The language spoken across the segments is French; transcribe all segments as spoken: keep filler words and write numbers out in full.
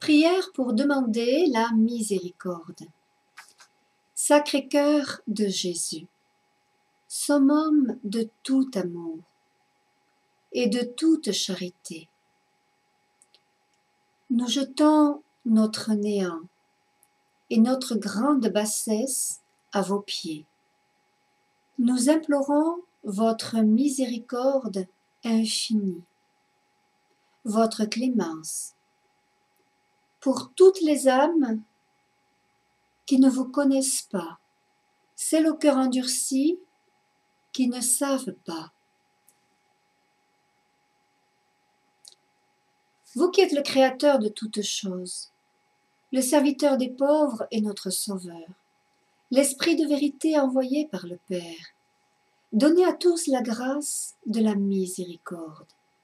Prière pour demander la miséricorde. Sacré-Cœur de Jésus, summum de tout amour et de toute charité, nous jetons notre néant et notre grande bassesse à vos pieds. Nous implorons votre miséricorde infinie, votre clémence, pour toutes les âmes qui ne vous connaissent pas, celles au cœur endurci qui ne savent pas. Vous qui êtes le Créateur de toutes choses, le serviteur des pauvres et notre Sauveur, l'Esprit de vérité envoyé par le Père, donnez à tous la grâce de la miséricorde.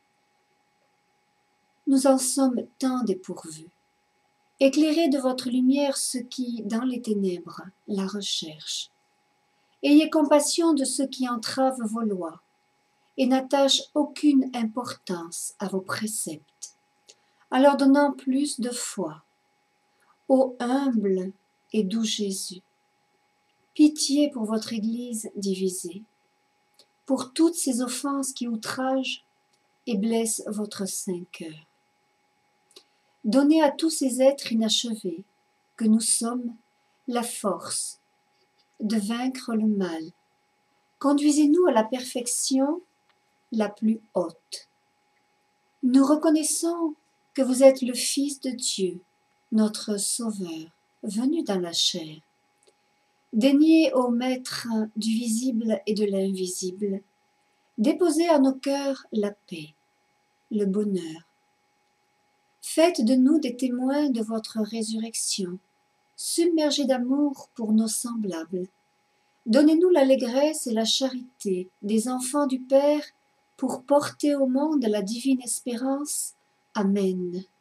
Nous en sommes tant dépourvus. Éclairez de votre lumière ceux qui, dans les ténèbres, la recherchent. Ayez compassion de ceux qui entravent vos lois et n'attachent aucune importance à vos préceptes, en leur donnant plus de foi. Ô humble et doux Jésus, pitié pour votre Église divisée, pour toutes ces offenses qui outragent et blessent votre saint cœur. Donnez à tous ces êtres inachevés que nous sommes la force de vaincre le mal. Conduisez-nous à la perfection la plus haute. Nous reconnaissons que vous êtes le Fils de Dieu, notre Sauveur, venu dans la chair. Daignez, ô Maître du visible et de l'invisible, déposer en nos cœurs la paix, le bonheur. Faites de nous des témoins de votre résurrection, submergés d'amour pour nos semblables. Donnez-nous l'allégresse et la charité des enfants du Père pour porter au monde la divine espérance. Amen.